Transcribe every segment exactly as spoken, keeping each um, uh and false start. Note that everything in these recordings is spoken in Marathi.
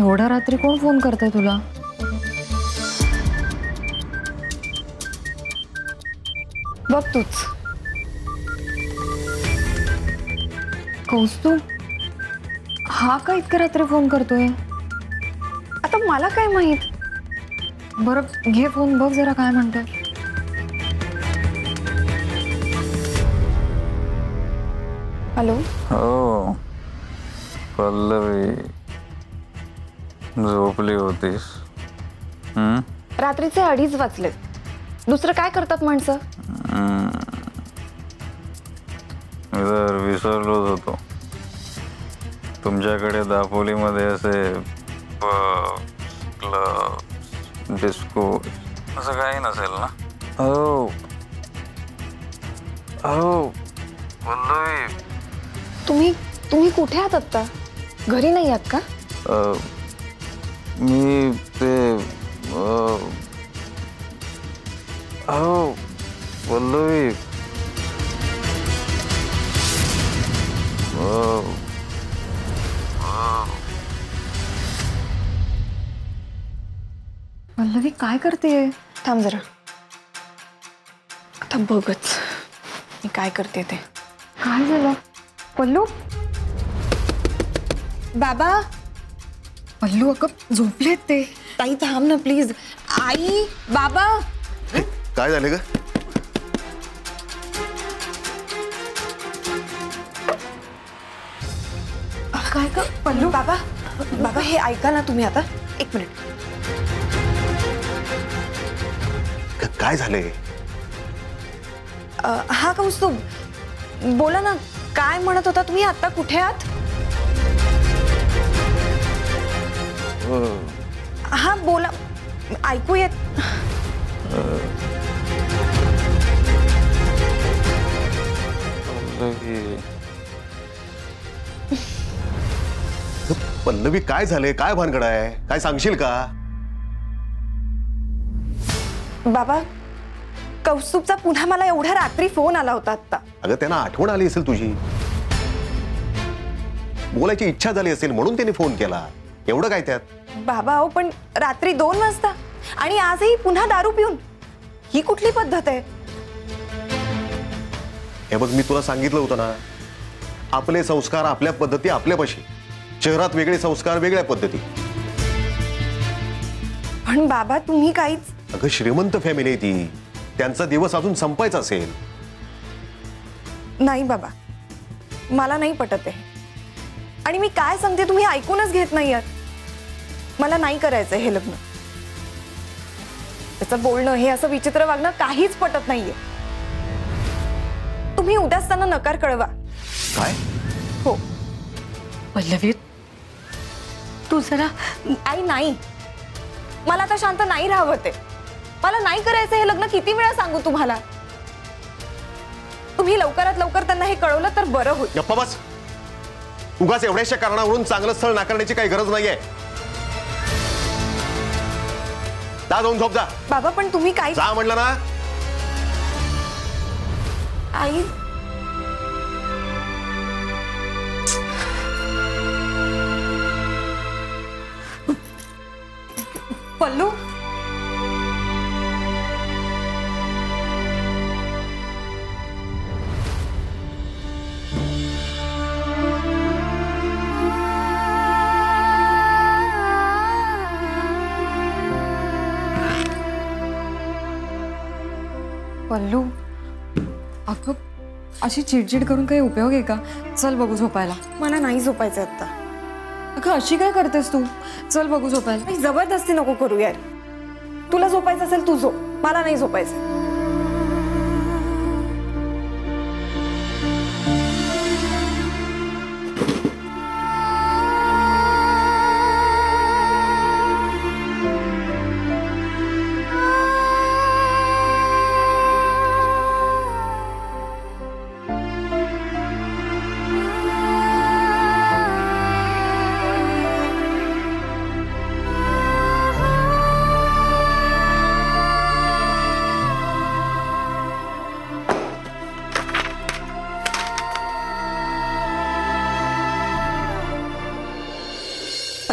एवढ्या रात्री कोण फोन करतंय तुला? बघ तूच. कौस्तुभ, हा का इतक्या रात्री फोन करतोय? आता मला काय माहित. बरं घे फोन, बघ जरा काय म्हणतोय. हॅलो. हो पल्लवी, झोपली होतीस? हम्म. रात्रीचे अडीच वाजलेत. दुसरं काय करतात माणसं? मी तर विसरलोच होतो. तुमच्याकडे दापोलीमध्ये असे क्लब, डिस्को असं काही नसेल ना? हो हो पल्लवी. तुम्ही तुम्ही कुठे आहात आत्ता? घरी नाही आहात का? मी ते हो पल्लवी. पल्लवी काय करतेय? थांब जरा. आता बघच मी काय करते ते. काय झालं पल्लू? बाबा. पल्लू अगं झोपलेत ते. ताई थांब ना प्लीज. आई, बाबा. काय झालं ग? काय का पल्लू? बाबा बाबा हे ऐका ना तुम्ही आता एक मिनिट. काय झालंय? हा कौस्तुभ, बोला ना, काय म्हणत होता तुम्ही? आता कुठे आहात? हा बोला, ऐकू येत. पल्लवी काय झालंय? काय भानगड आहे? काय सांगशील का? बाबा, कौस्तुभचा पुन्हा मला एवढ्या रात्री फोन आला होता आता. अगं त्यांना आठवण आली असेल तुझी, बोलायची इच्छा झाली असेल म्हणून त्यांनी फोन केला. एवढं काय त्यात? बाबा हो, पण रात्री दोन वाजता आणि आजही पुन्हा दारू पिऊन, ही कुठली पद्धत आहे? हे बघ, मी तुला सांगितलं होतं ना, आपले संस्कार आपल्या पद्धती आपल्यापाशी, शहरात वेगळे संस्कार वेगळ्या पद्धती. पण बाबा तुम्ही काहीच. अगं श्रीमंत फॅमिली आहे ती, त्यांचा दिवस अजून संपायचा असेल. नाही बाबा, मला नाही पटत आहे. आणि मी काय सांगते तुम्ही ऐकूनच घेत नाही आहात. मला नाही करायचंय हे लग्न. त्याचं बोलणं, हे असं विचित्र वागणं काहीच पटत नाहीये. तुम्ही उद्याच त्यांना नकार कळवा. काय? हो. पल्लवी तू जरा. आई नाही, मला आता शांत नाही राहावं. ते मला नाही करायचं हे लग्न. किती वेळा सांगू तुम्हाला? तुम्ही लवकरात लवकर त्यांना हे कळवलं तर बरं होईल. गप्पा बस. उगाच एवढ्याशा कारणावरून चांगलं स्थळ नाकारण्याची काही गरज नाहीये. जा जाऊन झोप जा. बाबा पण तुम्ही काय? जा म्हणलं ना. आई. पल्लू. पल्लू अगं अशी चिडचिड करून काही उपयोग आहे का? चल बघू झोपायला. मला नाही झोपायचं आता. अगं अशी काय करतेस तू? चल बघू झोपायला. जबरदस्ती नको करू यार. तुला झोपायचं असेल तू झोप, मला नाही झोपायचं.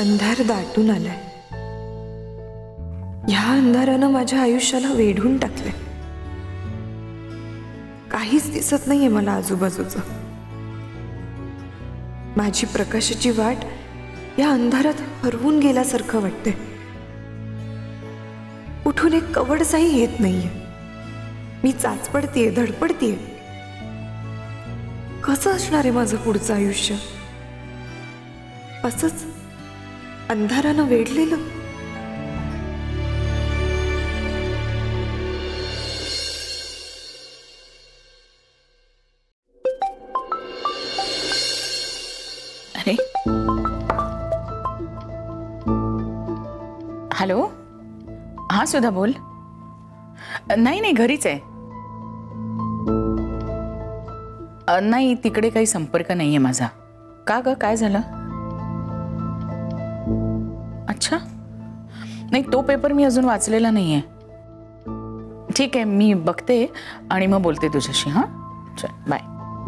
अंधार दाटून आलाय. ह्या अंधारानं माझ्या आयुष्याला वेढून टाकलंय. काहीच दिसत नाहीये मला आजूबाजूचं. माझी प्रकाशाची वाट या अंधारात हरवून गेल्यासारखं वाटतंय. कुठून एक कवडसाही येत नाहीये. मी चाचपडतीये, धडपडतीये. कसं असणार आहे माझं पुढचं आयुष्य? असंच अंधारानं वेढलेलं. अरे हॅलो, हा सुधा बोल. नाही नाही घरीच आहे. नाही तिकडे काही संपर्क नाहीये माझा. का ग, काय झालं? अच्छा, नाही तो पेपर मी अजून वाचलेला नाहीये. ठीक आहे, मी बघते आणि मग बोलते तुझ्याशी. हां चल बाय.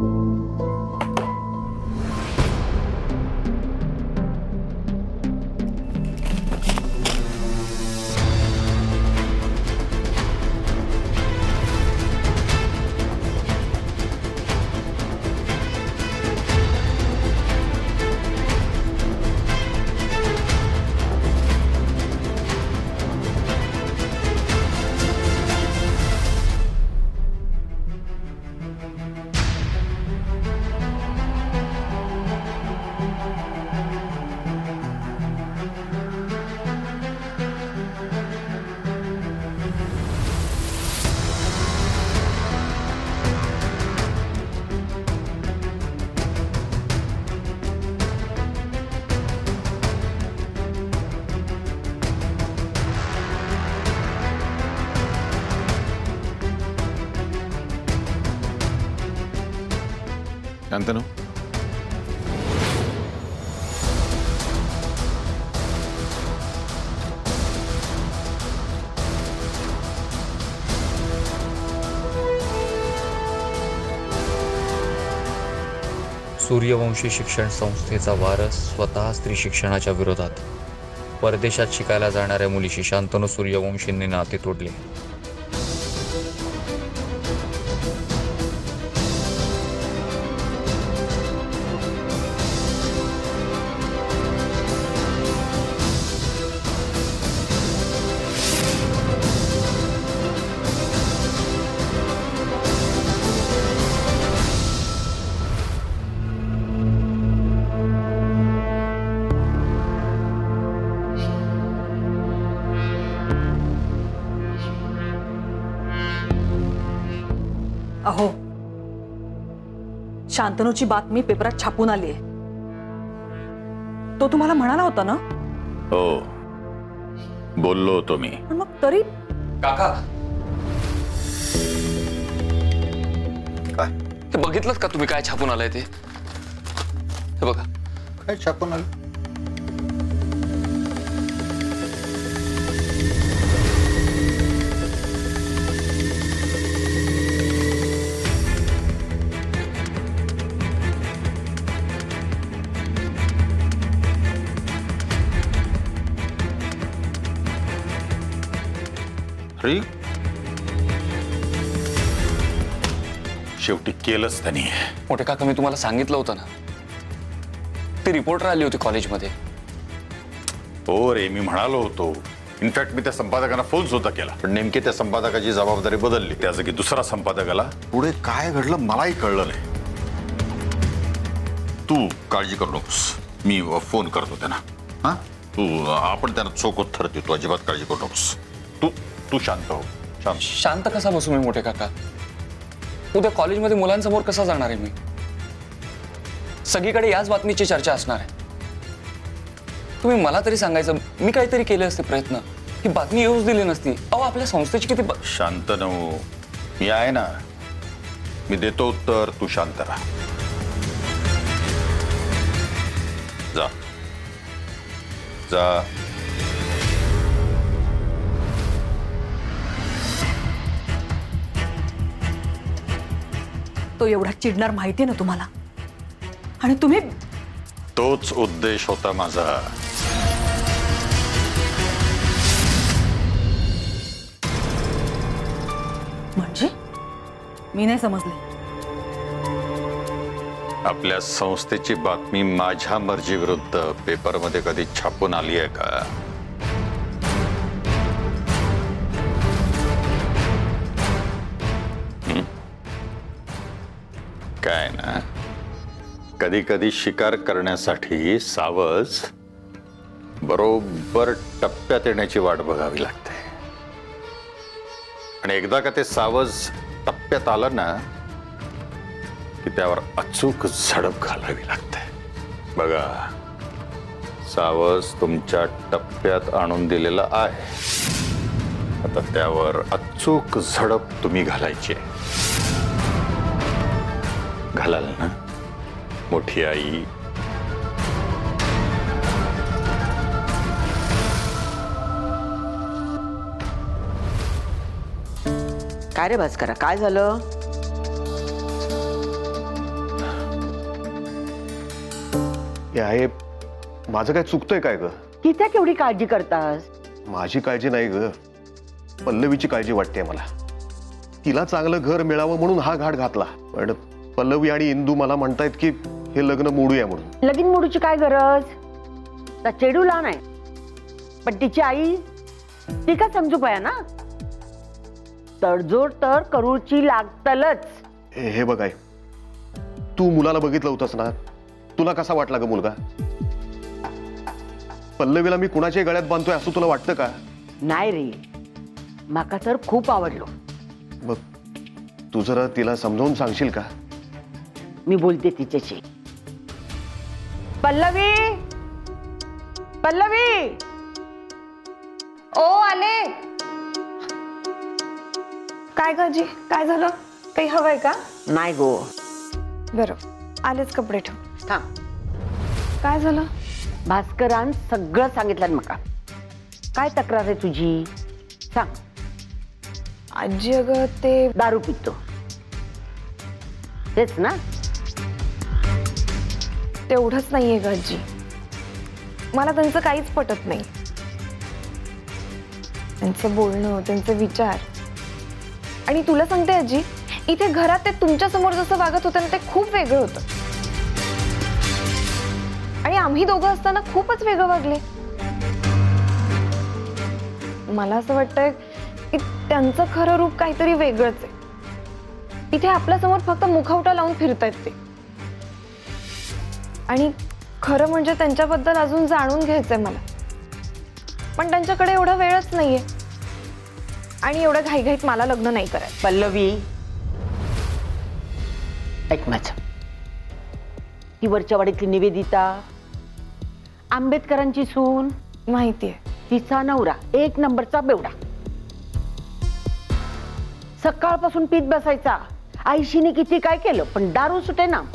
शांतनु, सूर्यवंशी शिक्षण संस्थेचा वारस स्वतः स्त्री शिक्षणाच्या विरोधात परदेशात शिकायला जाणाऱ्या मुलीशी शांतनु सूर्यवंशींनी नाते तोडले. अहो, शांतनूची बातमी पेपरात छापून आली आहे. तो तुम्हाला म्हणाला होता ना? हो, बोललो होतो मी. पण मग तरी काका, काय हे बघितलंत का तुम्ही काय छापून आलंय ते? हे बघा. काय छापून आलं? शेवटी केलंच त्यांनी. मोठे काका, मी तुम्हाला सांगितलं होतं ना, ती रिपोर्टर आली होती कॉलेजमध्ये. हो रे, मी म्हणालो होतो. इनफॅक्ट मी त्या संपादकांना फोन सुद्धा केला, पण नेमकी त्या संपादकाची जबाबदारी बदलली. त्या जागी दुसरा संपादक आला. पुढे काय घडलं मलाही कळलं नाही. तू काळजी करू नकोस, मी फोन करतो त्यांना. हा, तू आपण त्यांना चोख उत्तर देतो. अजिबात काळजी करू नकोस. तू तू शांत हो. शांत शांत कसा बसू मी मोठे काका? उद्या कॉलेजमध्ये मुलांसमोर कसा जाणार आहे मी? सगळीकडे याच बातमीची चर्चा असणार आहे. तुम्ही मला तरी सांगायचं, मी काहीतरी केले असते प्रयत्न, ही बातमी येऊच दिली नसती. अहो, आपल्या संस्थेची किती. शांत नव, मी आहे ना, मी देतो उत्तर. तू शांत राहा. जा जा. तो एवढा चिडणार माहितीये ना तुम्हाला, आणि तुम्ही. तोच उद्देश होता माझा. म्हणजे मी नाही समजले. आपल्या संस्थेची बातमी माझ्या मर्जी विरुद्ध पेपरमध्ये कधी छापून आली आहे का? हं? काय ना, कधी कधी शिकार करण्यासाठी सावज बरोबर टप्प्यात येण्याची वाट बघावी लागते. आणि एकदा का ते सावज टप्प्यात आलं ना की त्यावर अचूक झडप घालावी लागते. बघा, सावज तुमच्या टप्प्यात आणून दिलेला आहे. आता त्यावर अचूक झडप तुम्ही घालायची आहे. घालाल ना मोठी आई? काय रे भास्करा, काय झालं? हे आहे, माझं काय चुकतंय काय ग? तिथे केवढी काळजी करतास? माझी काळजी नाही ग, पल्लवीची काळजी वाटते मला. तिला चांगलं घर मिळावं म्हणून हा घाट घातला, पण पल्लवी आणि इंदू मला म्हणतायत की हे लग्न मोडूया म्हणून. लगीन मोडूची काय गरज? तर चेडू लहान आहे, पण तिची आई ती का समजू पाया ना. तडजोड तर करूची लागतलच. हे हे बघाय, तू मुलाला बघितलं होतंस ना, तुला कसा वाटला ग मुलगा? पल्लवीला मी कुणाच्या गळ्यात बांधतोय असं तुला वाटतं का? नाही रे, माका तर खूप आवडलो. बघ, तू जरा तिला समजावून सांगशील का? मी बोलते तिच्याशी. पल्लवी, पल्लवी. ओ आले. काय काळजी, काय झालं? काही हवंय का? नाही गो. बरं, आलेच कपडे ठेव. थांब. काय झालं? भास्करान सगळं सांगितलं मका. काय तक्रार आहे तुझी? सांग. आजी अगं ते दारू पितो तेच ना? तेवढंच नाहीये ग आजी, मला त्यांचं काहीच पटत नाही. त्यांचं बोलणं, त्यांचे विचार. आणि तुला सांगते आजी, इथे घरात ते तुमच्या समोर जसं वागत होतं ना ते खूप वेगळं होतं. आणि आम्ही दोघं असताना खूपच वेगळं वागले. मला असं वाटतंय की त्यांचं खरं रूप काहीतरी वेगळंच आहे. इथे आपल्या समोर फक्त मुखवटा लावून फिरतायत ते. आणि खरं म्हणजे त्यांच्याबद्दल अजून जाणून घ्यायचंय मला, पण त्यांच्याकडे एवढा वेळच नाहीये. आणि एवढं घाईघाईत मला लग्न नाही करायचं. पल्लवी, ऐक माझं. ती वरच्या वाडीतली निवेदिता, आंबेडकरांची सून, माहितीये. तिचा नवरा एक नंबरचा बेवडा. सकाळपासून पीत बसायचा. आईशीने किती काय केलं पण दारू सुटे ना.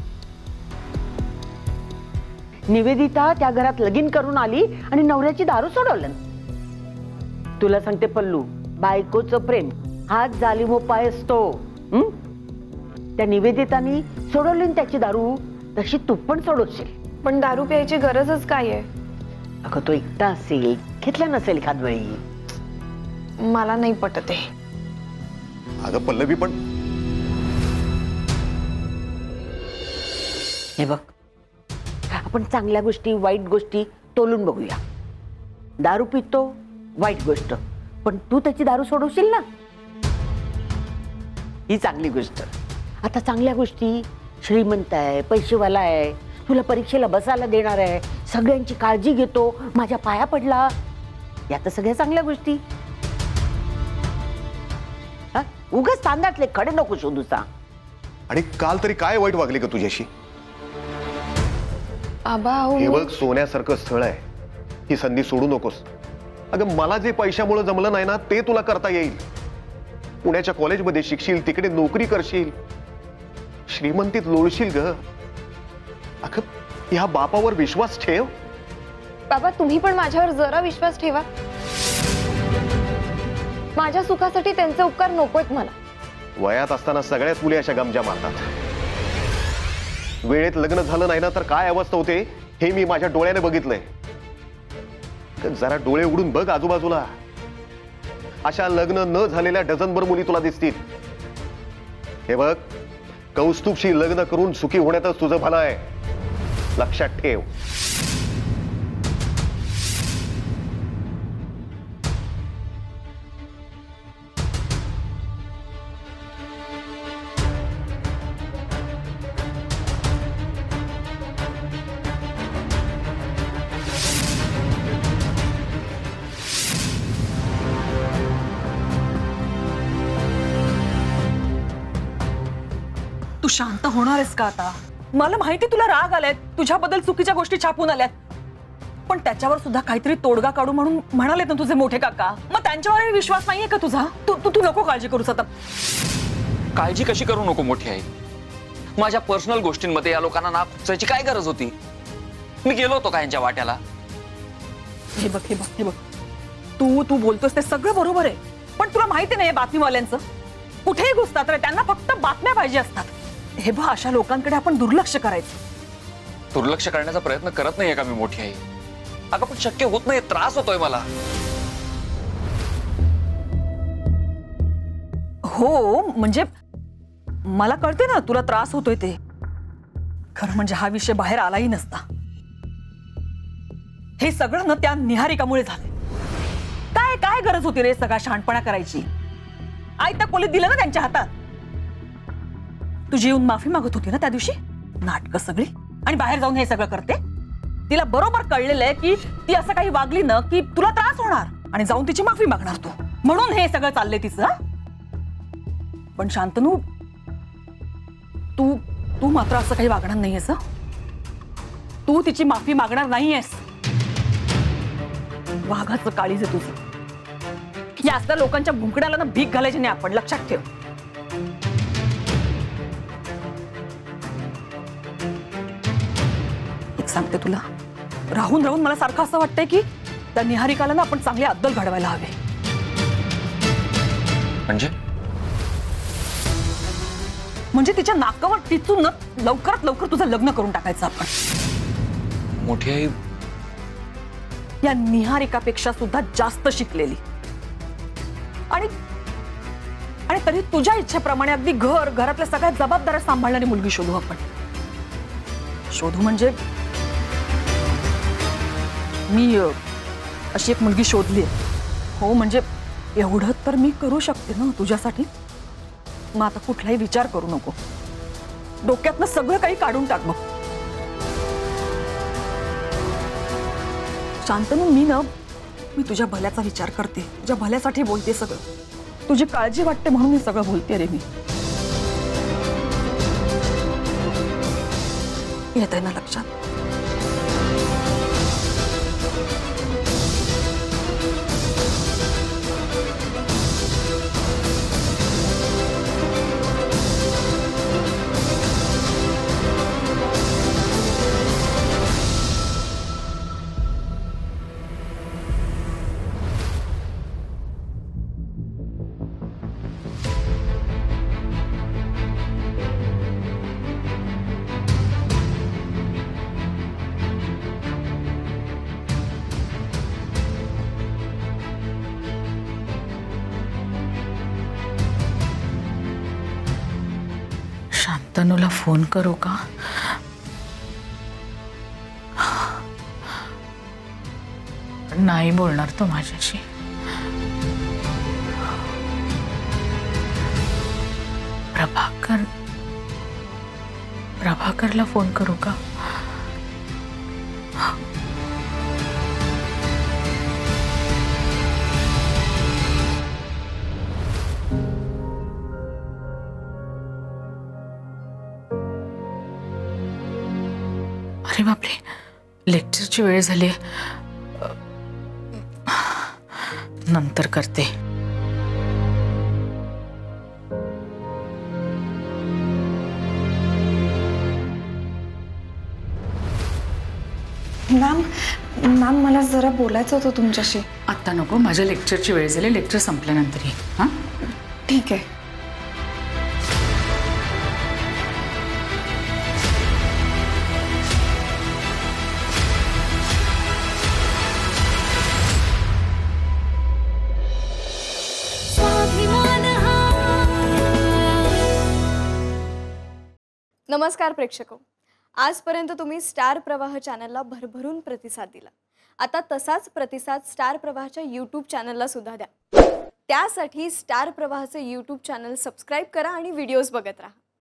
निवेदिता त्या घरात लगीन करून आली आणि नवऱ्याची दारू सोडवलं. तुला सांगते पल्लू, बायकोचं प्रेम हाच जालिमोपाय असतो. त्या निवेदितानी सोडवली त्याची दारू, तशी तू पण सोडवशील. पण दारू प्यायची गरजच काय आहे? अगं तो एकटा असेल, घेतला नसेल एखाद वेळी. मला नाही पटत आहे. अगं पल्लवी, पण हे बघ, आपण चांगल्या गोष्टी वाईट गोष्टी तोलून बघूया. दारू पितो वाईट गोष्ट, पण तू त्याची दारू सोडवशील ना, ही चांगली गोष्ट. आता चांगल्या गोष्टी, श्रीमंत आहे, पैसेवाला आहे, तुला परीक्षेला बसायला देणार आहे, सगळ्यांची काळजी घेतो, माझ्या पाया पडला, या तर सगळ्या चांगल्या गोष्टी. उगाच तांदळातले खडे नको शोधूचा. आणि काल तरी काय वाईट वागली का तुझ्याशी? आबा, हे बघ, सोन्यासारखं स्थळ आहे, ही संधी सोडू नकोस. अगं मला जे पैशामुळे जमलं नाही ना ते तुला करता येईल. पुण्याच्या कॉलेजमध्ये शिकशील, तिकडे नोकरी करशील, श्रीमंतीत लोळशील ग. अगं ह्या बापावर विश्वास ठेव. बाबा, तुम्ही पण माझ्यावर जरा विश्वास ठेवा. माझ्या सुखासाठी त्यांचे उपकार नकोत मला. वयात असताना सगळ्याच मुली अशा गमजा मारतात. वेळेत लग्न झालं नाही ना तर काय अवस्था होते हे मी माझ्या डोळ्याने बघितलंय. जरा डोळे उघडून बघ आजूबाजूला, अशा लग्न न झालेल्या डझनभर मुली तुला दिसतील. हे बघ, कौस्तुभशी लग्न करून सुखी होण्यातच तुझं भलं आहे, लक्षात ठेव. तू शांत होणार आहेस का आता? मला माहिती तुला राग आलाय, तुझ्याबद्दल चुकीच्या गोष्टी छापून आल्यात, पण त्याच्यावर सुद्धा काहीतरी तोडगा काढू म्हणून म्हणाले ना तुझे मोठे काका. मग त्यांच्यावर विश्वास नाहीये का तुझा? तू तू तू नको काळजी करूस आता. काळजी कशी करू नको मोठी आई. माझ्या पर्सनल गोष्टींमध्ये या लोकांना नाक खुपसायची काय गरज होती? मी गेलो होतो का यांच्या वाट्याला? हे बघ हे बघ हे बघ तू तू बोलतोस ते सगळं बरोबर आहे, पण तुला माहिती नाही बातमीवाल्यांचं कुठेही घुसतात रे. त्यांना फक्त बातम्या पाहिजे असतात. हे बघ, अशा लोकांकडे आपण दुर्लक्ष करायचं. दुर्लक्ष करण्याचा प्रयत्न करत नाहीये का मी मोठी आई? अगं पण शक्य होत नाही, त्रास होतोय मला. हो म्हणजे मला कळते ना तुला त्रास होतोय ते. खरं म्हणजे हा विषय बाहेर आलाही नसता. हे सगळं ना त्या निहारिकामुळे झाले. काय काय गरज होती रे सगळा शहाणपणा करायची? आई त्या कोलीत दिलं ना त्यांच्या हातात. तुझी येऊन माफी मागत होती ना त्या दिवशी. नाटकं सगळी, आणि बाहेर जाऊन हे सगळं करते. तिला बरोबर कळलेलं आहे की ती असं काही वागली ना की तुला त्रास होणार आणि जाऊन तिची माफी मागणार तू, म्हणून हे सगळं चाललंय तिचं. पण शांतनू, तू तू मात्र असं काही वागणार नाहीयेस. तू तिची माफी मागणार नाहीयेस. वाघाचं काळीज आहे तुझं. या असल्या लोकांच्या भुंकड्याला ना भीक घालायची नाही आपण, लक्षात ठेव. एक सांगते तुला, राहून राहून मला सारखं असं वाटतंय की त्या निहारिकाला ना आपण चांगली अद्दल घडवायला हवी. म्हणजे म्हणजे तिच्या नाकावर टिचून ना लवकरात लवकर तुझं लग्न करून टाकायचं आपण. मोठी आई या निहारिकापेक्षा सुद्धा जास्त शिकलेली आणि आणि तरी तुझ्या इच्छेप्रमाणे अगदी घर घरातल्या सगळ्या जबाबदाऱ्या सांभाळणारी मुलगी शोधू आपण. शोधू म्हणजे मी अशी एक मुलगी शोधली. हो म्हणजे एवढं तर मी करू शकते ना तुझ्यासाठी. मग आता कुठलाही विचार करू नको, डोक्यातनं सगळं काही काढून टाक. मग शांतनू, मी ना मी तुझ्या भल्याचा विचार करते, तुझ्या भल्यासाठी बोलते सगळं. तुझी काळजी वाटते म्हणून मी सगळं बोलते रे. मी येत आहे ना लक्षात? शांतनूला फोन करू का? नाही बोलणार तो माझ्याशी. प्रभाकर प्रभाकरला फोन करू का? अरे बापरे, लेक्चरची वेळ झाली. नंतर करते. मॅम मॅम मला जरा बोलायचं होतं तुमच्याशी. आता नको, माझ्या लेक्चरची वेळ झाली. लेक्चर संपल्यानंतर ये. हां ठीक आहे. नमस्कार प्रेक्षको, आजपर्यंत तुम्ही स्टार प्रवाह चॅनलला भरभरून प्रतिसाद दिला. आता तसाच प्रतिसाद स्टार प्रवाहच्या यूट्यूब चॅनलला सुद्धा द्या. त्यासाठी स्टार प्रवाहचे यूट्यूब चॅनल सबस्क्राईब करा आणि व्हिडिओज बघत राहा.